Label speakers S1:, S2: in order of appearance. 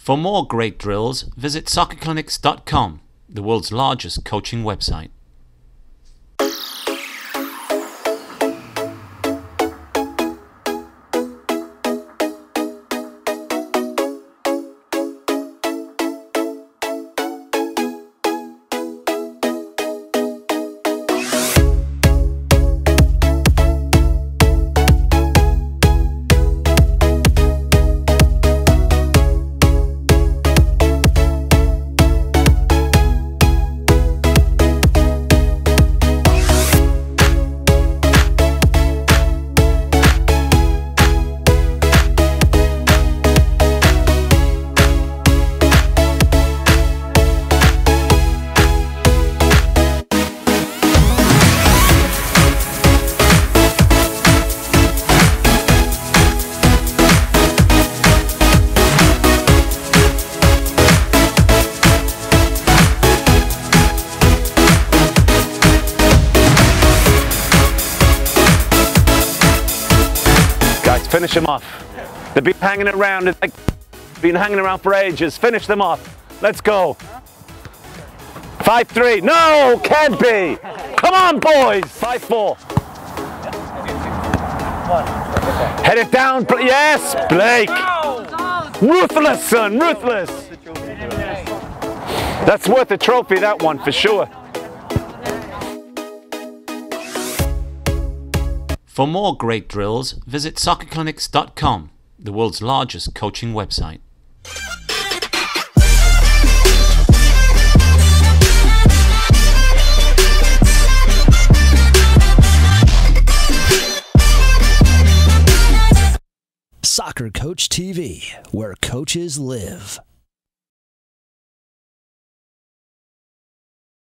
S1: For more great drills, visit SoccerClinics.com, the world's largest coaching website.
S2: Finish them off. They've been hanging around. It's like been hanging around for ages. Finish them off. Let's go. 5-3. No, can't be. Come on, boys. 5-4. Head it down. Yes, Blake. Ruthless, son. Ruthless. That's worth a trophy, that one, for sure.
S1: For more great drills, visit SoccerClinics.com, the world's largest coaching website.
S3: Soccer Coach TV, where coaches live.